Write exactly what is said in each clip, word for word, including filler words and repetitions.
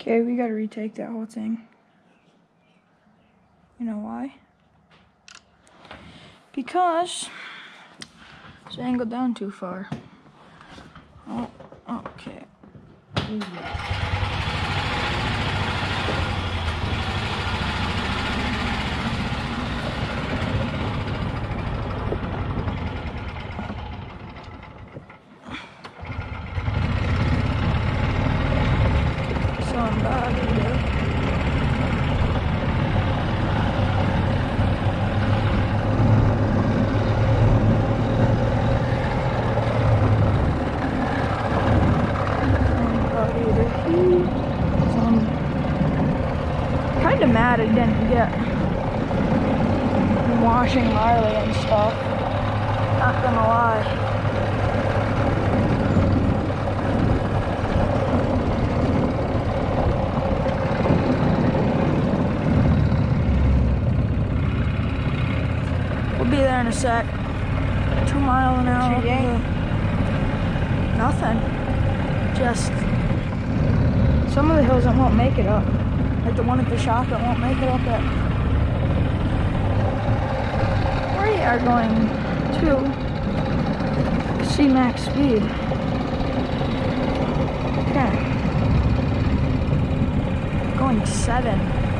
Okay, we gotta retake that whole thing. You know why? Because it's angled down too far. Oh, okay. Somebody there. Kinda mad I didn't get washing Marley and stuff. Not gonna lie. We'll be there in a sec. Two mile an hour. Nothing. Just some of the hills that won't make it up. Like the one at the shop that won't make it up at. We are going to C max speed. Okay. Going seven.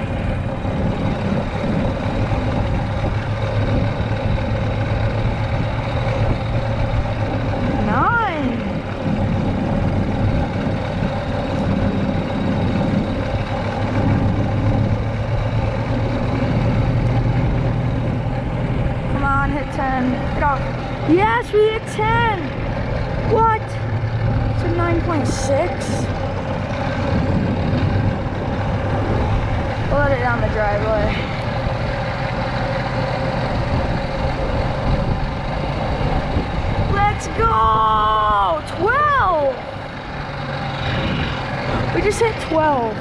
Yes, we hit ten! What? It's a nine point six? We'll let it down the driveway. Let's go! twelve! We just hit twelve.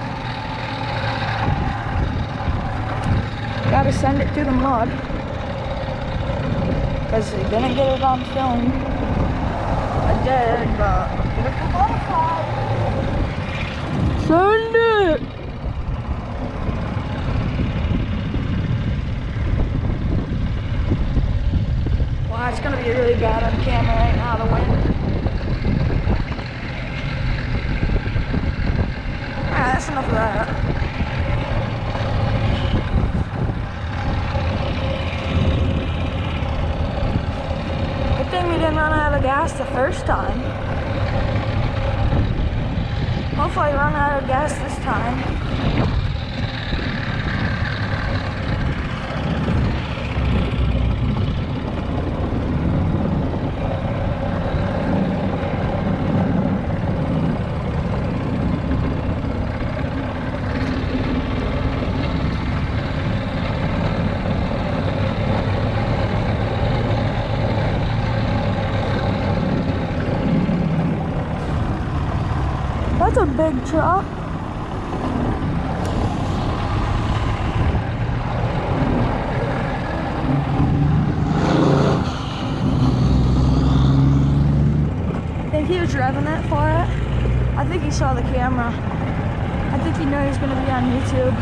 Gotta send it through the mud. Because he didn't get it on film. I did, but with the butterfly. Send it! Wow, it's gonna be really bad on camera right now, the wind. Alright, that's enough of that. We didn't run out of gas the first time. Hopefully I run out of gas this time. That's a big truck. I think he was driving that for it. I think he saw the camera. I think he knew he was going to be on YouTube.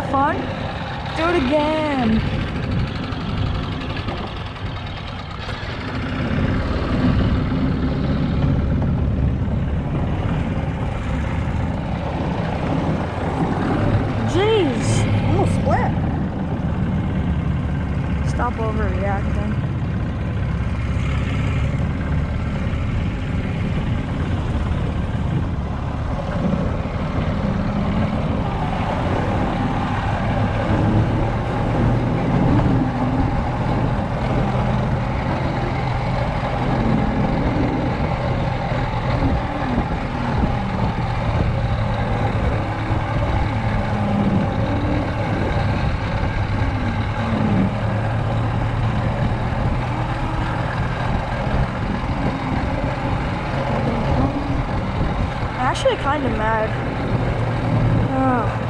fun? Do it again. Jeez. Almost split. Stop overreacting. I'm actually kind of mad. Oh.